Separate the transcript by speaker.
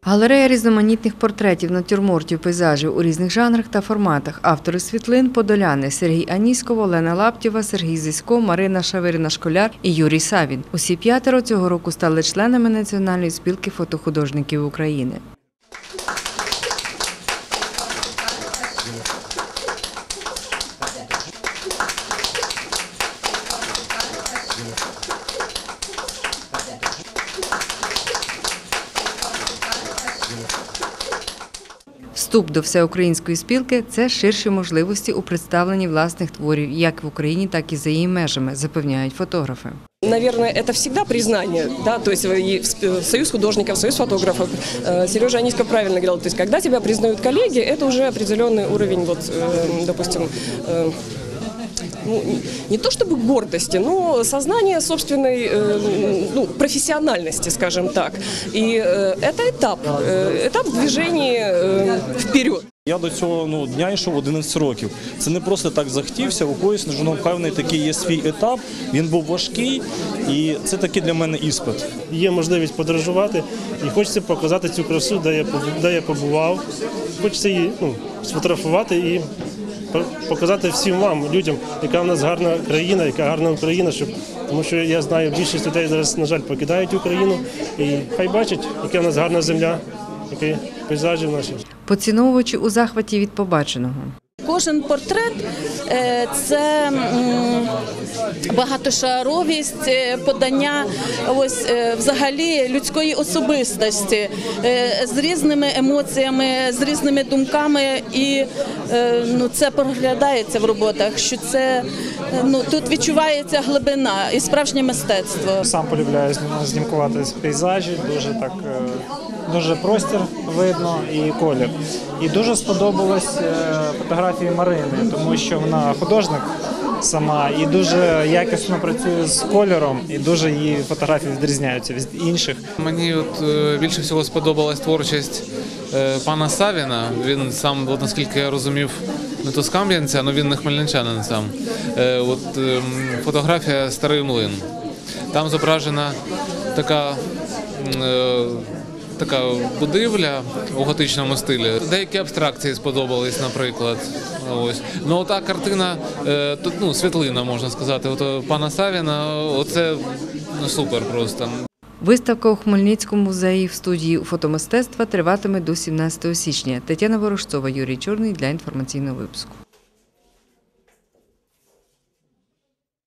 Speaker 1: Галерея різноманітних портретів, натюрмортів, пейзажів у різних жанрах та форматах. Автори світлин – подоляни – Сергій Аніськов, Олена Лаптєва, Сергій Зисько, Марина Шавирина-Школяр і Юрій Савін. Усі п'ятеро цього року стали членами Національної спілки фотохудожників України. Вступ до всеукраїнської спілки – це ширші можливості у представленні власних творів як в Україні, так і за її межами, запевняють фотографи.
Speaker 2: Наверное, это всегда признание, да, то есть и Союз художников, Союз фотографов. Сережа Аниськов правильно говорил, то есть когда тебя признают коллеги, это уже определенный уровень, вот, допустим, не то чтобы гордости, но сознание собственной профессиональности, скажем так. И это этап в движении вперед.
Speaker 3: Я до цього дня йшов 11 років. Це не просто так захотівся, у когось певний такий є свій етап, він був важкий і це такий для мене іспит.
Speaker 4: Є можливість подорожувати і хочеться показати цю красу, де я побував. Хочеться її сфотографувати і показати всім вам, людям, яка в нас гарна країна, яка гарна Україна, тому що я знаю, більшість людей зараз, на жаль, покидають Україну і хай бачать, яка в нас гарна земля, які пейзажі наші.
Speaker 1: Поціновувачі у захваті від побаченого.
Speaker 5: Кожен портрет – це багатошаровість, подання взагалі людської особистості з різними емоціями, з різними думками. І це проглядається в роботах, що це, тут відчувається глибина і справжнє мистецтво.
Speaker 6: Сам полюбляю знімкувати пейзажі, дуже простір видно і колір. І дуже сподобалась фотографії Марини, тому що вона художник сама і дуже якісно працює з кольором, і дуже її фотографії відрізняються від інших.
Speaker 7: Мені більше всього сподобалась творчість пана Савіна. Він сам, наскільки я розумів, не то з Кам'янця, але він не хмельничанин сам. Фотографія «Старий млин». Там зображена така будівля у готичному стилі. Деякі абстракції сподобались, наприклад. Та картина, світлина, можна сказати, пана Савіна, це супер просто.
Speaker 1: Виставка у Хмельницькому музеї в студії фотомистецтва триватиме до 17 січня. Тетяна Ворожцова, Юрій Чорний для інформаційного випуску.